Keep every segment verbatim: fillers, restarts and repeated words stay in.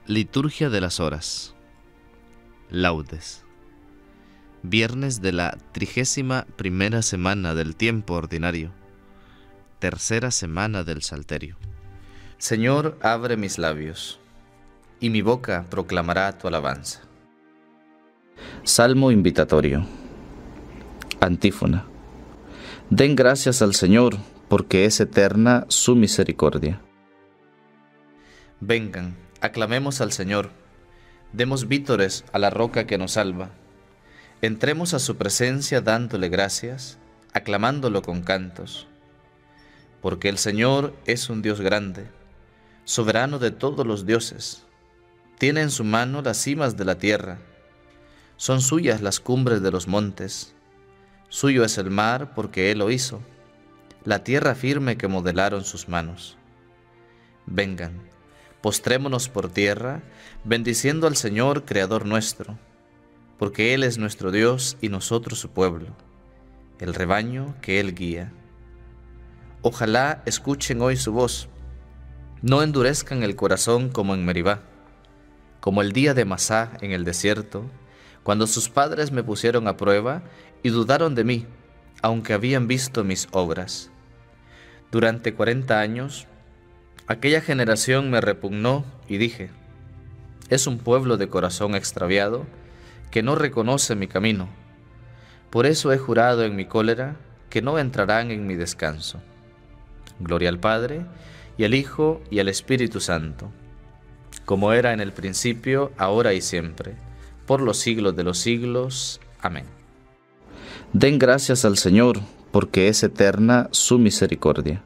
Liturgia de las Horas. Laudes. Viernes de la trigésima primera semana del tiempo ordinario. Tercera semana del Salterio. Señor, abre mis labios, y mi boca proclamará tu alabanza. Salmo invitatorio. Antífona. Den gracias al Señor, porque es eterna su misericordia. Vengan, aclamemos al Señor, demos vítores a la roca que nos salva. Entremos a su presencia dándole gracias, aclamándolo con cantos. Porque el Señor es un Dios grande, soberano de todos los dioses. Tiene en su mano las cimas de la tierra, son suyas las cumbres de los montes. Suyo es el mar porque Él lo hizo, la tierra firme que modelaron sus manos. Vengan, postrémonos por tierra, bendiciendo al Señor, Creador nuestro, porque Él es nuestro Dios y nosotros su pueblo, el rebaño que Él guía. Ojalá escuchen hoy su voz, no endurezcan el corazón como en Meribá, como el día de Masá en el desierto, cuando sus padres me pusieron a prueba y dudaron de mí, aunque habían visto mis obras. Durante cuarenta años, aquella generación me repugnó y dije, es un pueblo de corazón extraviado que no reconoce mi camino. Por eso he jurado en mi cólera que no entrarán en mi descanso. Gloria al Padre, y al Hijo, y al Espíritu Santo, como era en el principio, ahora y siempre, por los siglos de los siglos. Amén. Den gracias al Señor, porque es eterna su misericordia.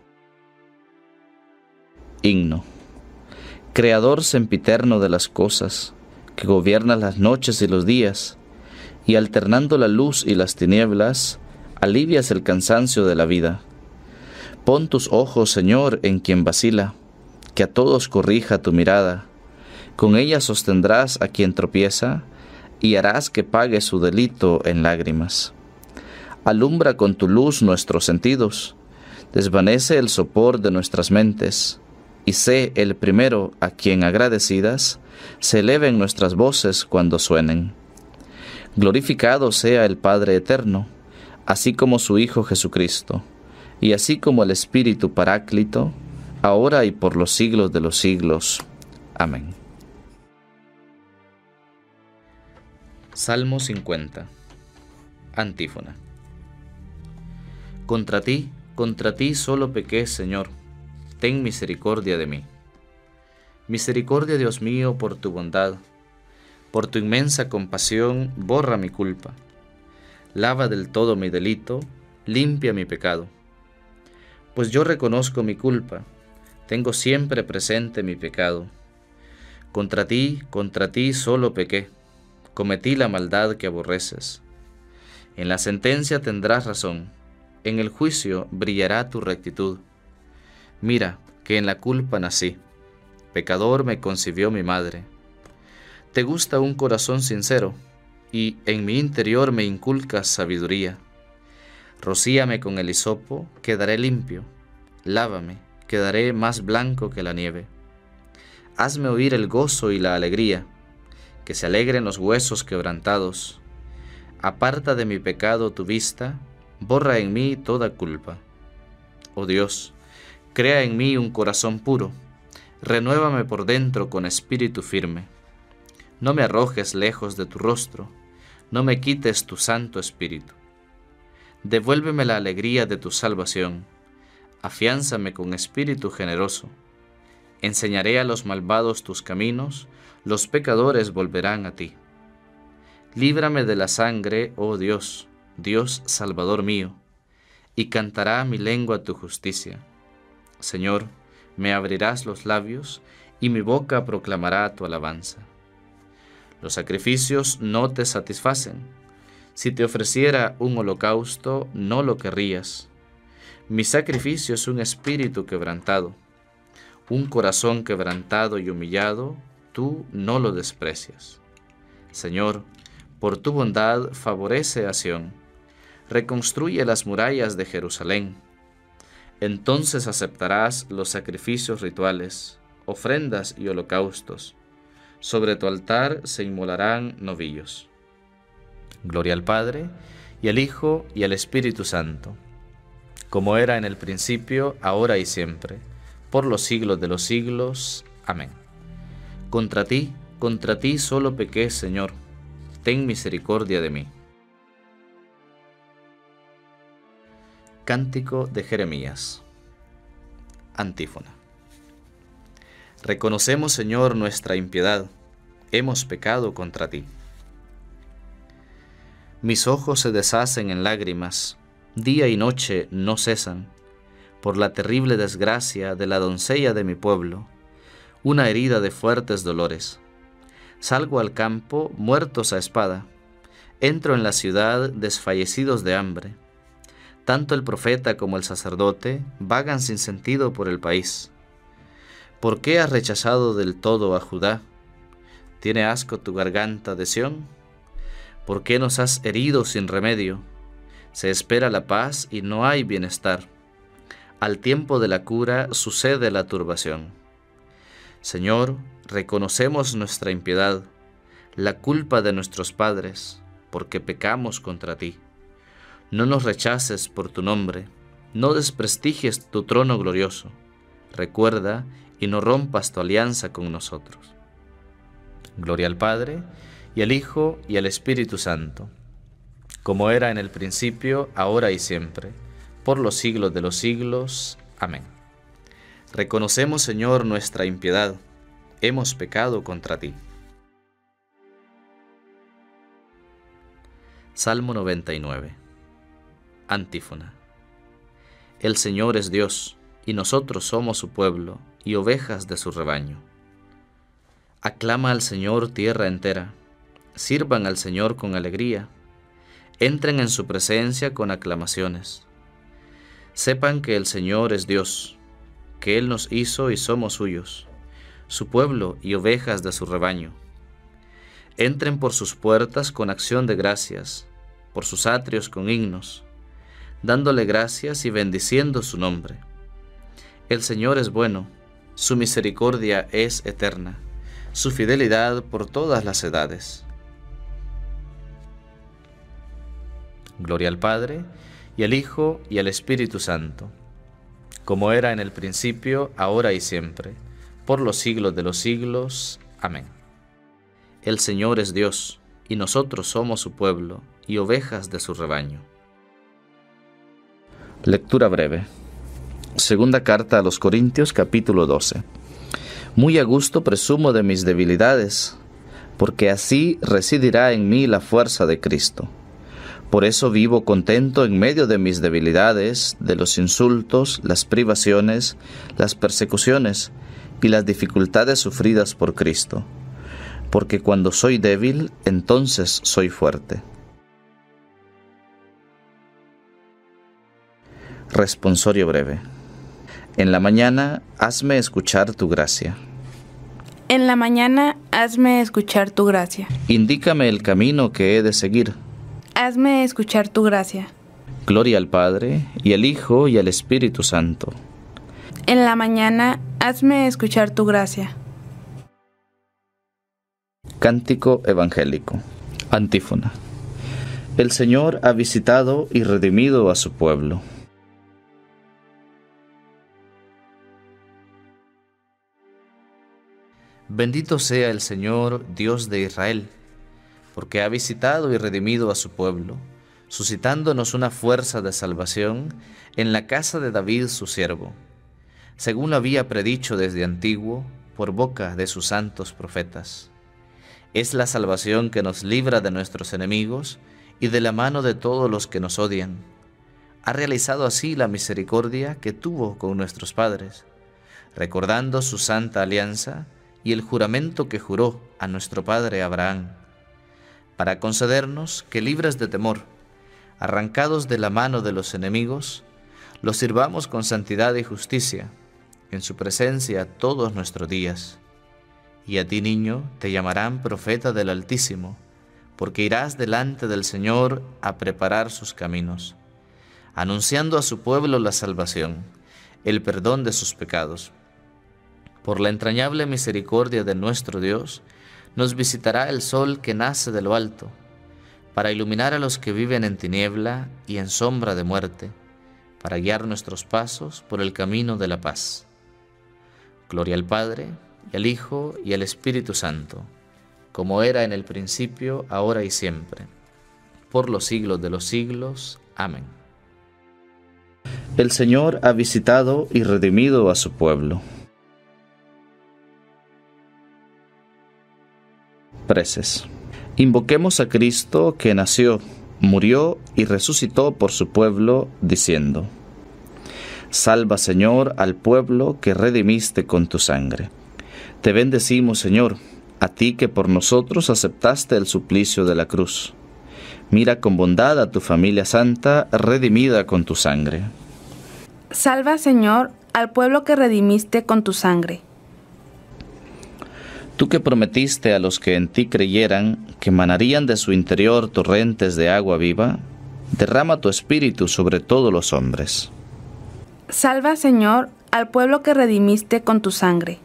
Himno. Creador sempiterno de las cosas, que gobiernas las noches y los días, y alternando la luz y las tinieblas, alivias el cansancio de la vida. Pon tus ojos, Señor, en quien vacila, que a todos corrija tu mirada. Con ella sostendrás a quien tropieza, y harás que pague su delito en lágrimas. Alumbra con tu luz nuestros sentidos, desvanece el sopor de nuestras mentes, y sé el primero a quien agradecidas se eleven nuestras voces cuando suenen. Glorificado sea el Padre eterno, así como su Hijo Jesucristo, y así como el Espíritu Paráclito, ahora y por los siglos de los siglos. Amén. Salmo cincuenta. Antífona. Contra ti, contra ti solo pequé, Señor, ten misericordia de mí. Misericordia, Dios mío, por tu bondad, por tu inmensa compasión, borra mi culpa. Lava del todo mi delito, limpia mi pecado. Pues yo reconozco mi culpa, tengo siempre presente mi pecado. Contra ti, contra ti solo pequé, cometí la maldad que aborreces. En la sentencia tendrás razón, en el juicio brillará tu rectitud. Mira, que en la culpa nací, pecador me concibió mi madre. Te gusta un corazón sincero, y en mi interior me inculcas sabiduría. Rocíame con el hisopo, quedaré limpio. Lávame, quedaré más blanco que la nieve. Hazme oír el gozo y la alegría, que se alegren los huesos quebrantados. Aparta de mi pecado tu vista, borra en mí toda culpa. Oh Dios, crea en mí un corazón puro, renuévame por dentro con espíritu firme. No me arrojes lejos de tu rostro, no me quites tu santo espíritu. Devuélveme la alegría de tu salvación, afiánzame con espíritu generoso. Enseñaré a los malvados tus caminos, los pecadores volverán a ti. Líbrame de la sangre, oh Dios, Dios Salvador mío, y cantará mi lengua tu justicia. Señor, me abrirás los labios, y mi boca proclamará tu alabanza. Los sacrificios no te satisfacen. Si te ofreciera un holocausto, no lo querrías. Mi sacrificio es un espíritu quebrantado, un corazón quebrantado y humillado, tú no lo desprecias. Señor, por tu bondad favorece a Sión, reconstruye las murallas de Jerusalén. Entonces aceptarás los sacrificios rituales, ofrendas y holocaustos. Sobre tu altar se inmolarán novillos. Gloria al Padre, y al Hijo, y al Espíritu Santo, como era en el principio, ahora y siempre, por los siglos de los siglos. Amén. Contra ti, contra ti solo pequé, Señor, ten misericordia de mí. Cántico de Jeremías. Antífona. Reconocemos, Señor, nuestra impiedad, hemos pecado contra ti. Mis ojos se deshacen en lágrimas, día y noche no cesan, por la terrible desgracia de la doncella de mi pueblo, una herida de fuertes dolores. Salgo al campo, muertos a espada, entro en la ciudad, desfallecidos de hambre. Tanto el profeta como el sacerdote vagan sin sentido por el país. ¿Por qué has rechazado del todo a Judá? ¿Tiene asco tu garganta de Sión? ¿Por qué nos has herido sin remedio? Se espera la paz y no hay bienestar. Al tiempo de la cura sucede la turbación. Señor, reconocemos nuestra impiedad, la culpa de nuestros padres, porque pecamos contra ti. No nos rechaces por tu nombre, no desprestigies tu trono glorioso. Recuerda y no rompas tu alianza con nosotros. Gloria al Padre, y al Hijo, y al Espíritu Santo, como era en el principio, ahora y siempre, por los siglos de los siglos. Amén. Reconocemos, Señor, nuestra impiedad, hemos pecado contra ti. Salmo noventa y nueve. Antífona. El Señor es Dios, y nosotros somos su pueblo, y ovejas de su rebaño. Aclama al Señor tierra entera, sirvan al Señor con alegría, entren en su presencia con aclamaciones. Sepan que el Señor es Dios, que Él nos hizo y somos suyos, su pueblo y ovejas de su rebaño. Entren por sus puertas con acción de gracias, por sus atrios con himnos, dándole gracias y bendiciendo su nombre. El Señor es bueno, su misericordia es eterna, su fidelidad por todas las edades. Gloria al Padre, y al Hijo, y al Espíritu Santo, como era en el principio, ahora y siempre, por los siglos de los siglos. Amén. El Señor es Dios, y nosotros somos su pueblo, y ovejas de su rebaño. Lectura breve. Segunda carta a los Corintios, capítulo doce. Muy a gusto presumo de mis debilidades, porque así residirá en mí la fuerza de Cristo. Por eso vivo contento en medio de mis debilidades, de los insultos, las privaciones, las persecuciones y las dificultades sufridas por Cristo. Porque cuando soy débil, entonces soy fuerte. Responsorio breve. En la mañana, hazme escuchar tu gracia. En la mañana, hazme escuchar tu gracia. Indícame el camino que he de seguir. Hazme escuchar tu gracia. Gloria al Padre, y al Hijo, y al Espíritu Santo. En la mañana, hazme escuchar tu gracia. Cántico evangélico. Antífona. El Señor ha visitado y redimido a su pueblo. Bendito sea el Señor, Dios de Israel, porque ha visitado y redimido a su pueblo, suscitándonos una fuerza de salvación en la casa de David su siervo, según lo había predicho desde antiguo por boca de sus santos profetas. Es la salvación que nos libra de nuestros enemigos y de la mano de todos los que nos odian. Ha realizado así la misericordia que tuvo con nuestros padres, recordando su santa alianza y el juramento que juró a nuestro padre Abraham, para concedernos que, libres de temor, arrancados de la mano de los enemigos, los sirvamos con santidad y justicia, en su presencia todos nuestros días. Y a ti, niño, te llamarán profeta del Altísimo, porque irás delante del Señor a preparar sus caminos, anunciando a su pueblo la salvación, el perdón de sus pecados. Por la entrañable misericordia de nuestro Dios, nos visitará el sol que nace de lo alto, para iluminar a los que viven en tiniebla y en sombra de muerte, para guiar nuestros pasos por el camino de la paz. Gloria al Padre, y al Hijo, y al Espíritu Santo, como era en el principio, ahora y siempre, por los siglos de los siglos. Amén. El Señor ha visitado y redimido a su pueblo. Preces. Invoquemos a Cristo que nació, murió y resucitó por su pueblo, diciendo: Salva, Señor, al pueblo que redimiste con tu sangre. Te bendecimos, Señor, a ti que por nosotros aceptaste el suplicio de la cruz. Mira con bondad a tu familia santa, redimida con tu sangre. Salva, Señor, al pueblo que redimiste con tu sangre. Tú que prometiste a los que en ti creyeran que manarían de su interior torrentes de agua viva, derrama tu espíritu sobre todos los hombres. Salva, Señor, al pueblo que redimiste con tu sangre.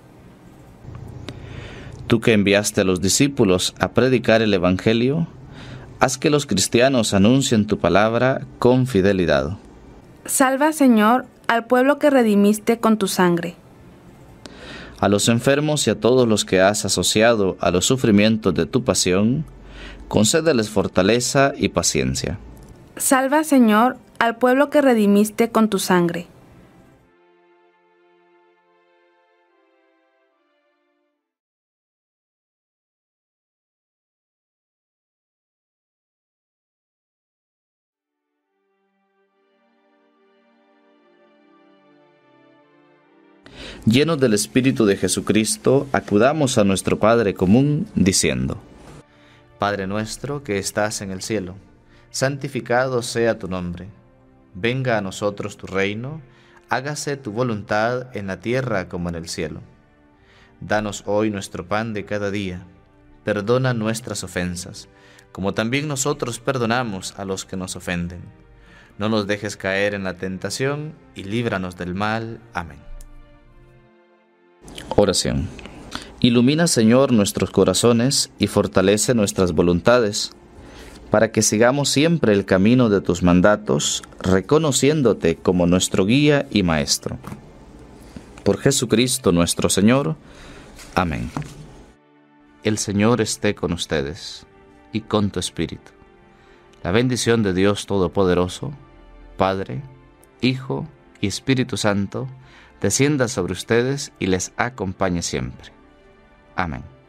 Tú que enviaste a los discípulos a predicar el Evangelio, haz que los cristianos anuncien tu palabra con fidelidad. Salva, Señor, al pueblo que redimiste con tu sangre. A los enfermos y a todos los que has asociado a los sufrimientos de tu pasión, concédeles fortaleza y paciencia. Salva, Señor, al pueblo que redimiste con tu sangre. Llenos del Espíritu de Jesucristo, acudamos a nuestro Padre común, diciendo: Padre nuestro que estás en el cielo, santificado sea tu nombre. Venga a nosotros tu reino, hágase tu voluntad en la tierra como en el cielo. Danos hoy nuestro pan de cada día. Perdona nuestras ofensas, como también nosotros perdonamos a los que nos ofenden. No nos dejes caer en la tentación y líbranos del mal. Amén. Oración. Ilumina, Señor, nuestros corazones y fortalece nuestras voluntades, para que sigamos siempre el camino de tus mandatos, reconociéndote como nuestro guía y maestro. Por Jesucristo nuestro Señor. Amén. El Señor esté con ustedes y con tu espíritu. La bendición de Dios Todopoderoso, Padre, Hijo y Espíritu Santo, descienda sobre ustedes y les acompañe siempre. Amén.